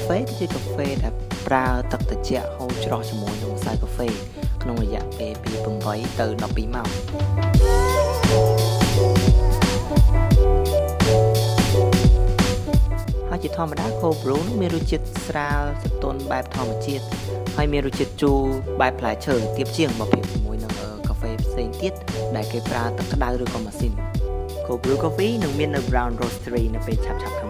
phêគឺជាកាហ្វេដែលប្រើទឹកត្រជាក់ហូរច្រោះជាមួយនឹងម្សៅកាហ្វេក្នុងរយៈពេលពី8ទៅ12ម៉ោងហើយជាធម្មតា Cold Brew មានរសជាតិស្រាលស្រទន់បែបធម្មជាតិហើយមានរសជាតិជូរបែបផ្លែឈើទាបជាងបើប្រៀបជាមួយនឹងកាហ្វេផ្សេងទៀតដែលគេប្រើទឹកក្តៅឬក៏ម៉ាស៊ីន Cold Brew Coffee នឹងមាននៅ BROWN ROASTERY នៅពេលឆាប់ៗខាង